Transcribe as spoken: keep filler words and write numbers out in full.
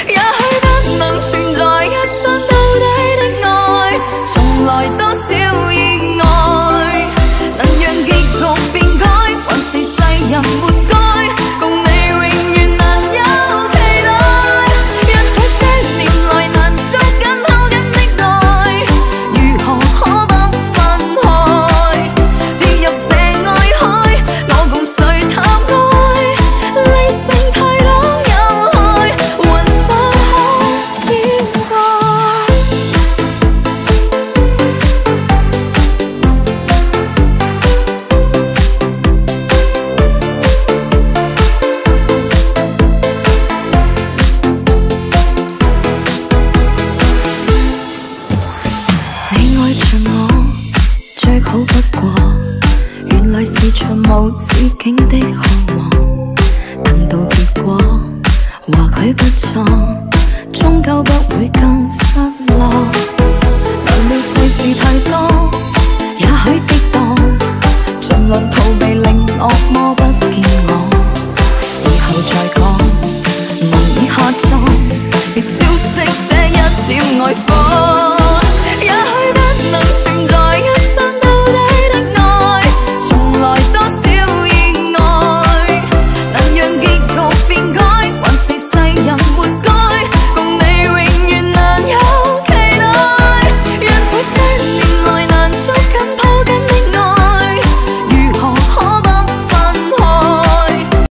也許不能存在一生到底的愛，從來多少意外，能讓結局變改，還是世人活該，共你永遠難有期待，讓這些年來難捉緊抱緊的愛，如何可不分開？跌入這愛海，我共誰談愛？理性太多有害，還想可掩蓋。你愛着我，最好不過，原來是場無止境的渴望。等到結果，或許不錯，終究不會更失落。難料世事太多，也許跌宕，盡量逃避令惡魔不見我。以後再講，難以下葬，亦照惜這一點愛火。